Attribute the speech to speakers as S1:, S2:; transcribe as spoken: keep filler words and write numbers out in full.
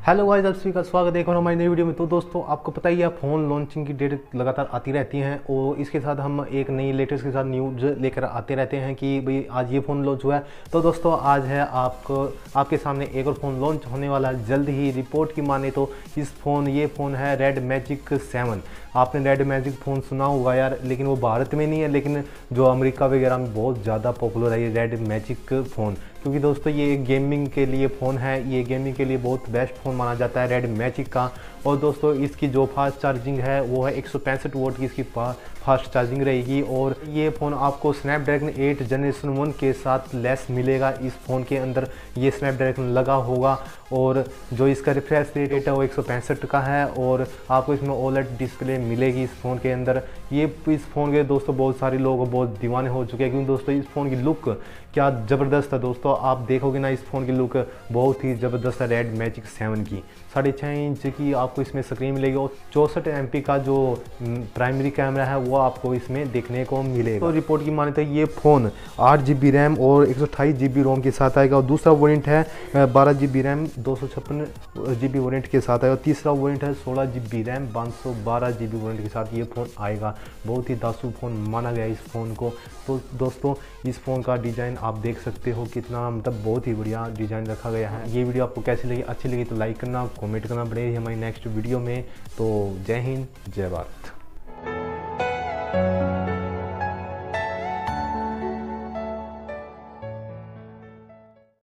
S1: Hello guys, आप सभी का स्वागत है एक और हमारी नई वीडियो में। तो दोस्तों, आपको पता ही है फ़ोन लॉन्चिंग की डेट लगातार आती रहती हैं और इसके साथ हम एक नई लेटेस्ट के साथ न्यूज़ लेकर आते रहते हैं कि भाई आज ये फ़ोन लॉन्च हुआ है। तो दोस्तों, आज है आपको आपके सामने एक और फ़ोन लॉन्च होने वाला है जल्द ही। रिपोर्ट की माने तो इस फ़ोन ये फ़ोन है रेड मैजिक सेवन। आपने रेड मैजिक फ़ोन सुना होगा यार, लेकिन वो भारत में नहीं है, लेकिन जो अमेरिका वगैरह में बहुत ज़्यादा पॉपुलर है ये रेड मैजिक फ़ोन। क्योंकि दोस्तों ये गेमिंग के लिए फ़ोन है, ये गेमिंग के लिए बहुत बेस्ट फ़ोन माना जाता है रेड मैजिक का। और दोस्तों इसकी जो फास्ट चार्जिंग है वो है एक सौ पैंसठ वोल्ट की इसकी फास्ट चार्जिंग रहेगी। और ये फ़ोन आपको स्नैपड्रैगन एट जनरेशन वन के साथ लेस मिलेगा। इस फ़ोन के अंदर ये स्नैपड्रैगन लगा होगा और जो इसका रिफ्रेश रेट है वो एक सौ पैंसठ का है और आपको इसमें ओलेड डिस्प्ले मिलेगी इस फ़ोन के अंदर। ये इस फ़ोन के दोस्तों बहुत सारे लोग बहुत दीवाने हो चुके हैं, क्योंकि दोस्तों इस फ़ोन की लुक क्या ज़बरदस्त है। दोस्तों आप देखोगे ना, इस फ़ोन की लुक बहुत ही ज़बरदस्त है रेड मैजिक सेवन की। साढ़े छः इंच की आपको इसमें स्क्रीन मिलेगी और चौंसठ एम पी का जो प्राइमरी कैमरा है वो आपको इसमें देखने को मिलेगा। तो रिपोर्ट की माने तो ये फ़ोन आठ जी बी रैम और एक सौ अट्ठाईस जी बी रोम के साथ आएगा। और दूसरा वेरिएंट है बारह जी बी रैम दो सौ छप्पन जी बी वेरिएंट के साथ आएगा। और तीसरा वेरिएंट है सोलह जी बी रैम पाँच सौ बारह जी बी वेरिएंट के साथ ये फ़ोन आएगा। बहुत ही दासू फ़ोन माना गया इस फ़ोन को। तो दोस्तों इस फ़ोन का डिज़ाइन आप देख सकते हो कितना, मतलब बहुत ही बढ़िया डिज़ाइन रखा गया है। ये वीडियो आपको कैसी लगी, अच्छी लगी तो लाइक करना, कमेंट करना। बने रहिए हमारी नेक्स्ट वीडियो में। तो जय हिंद, जय भारत।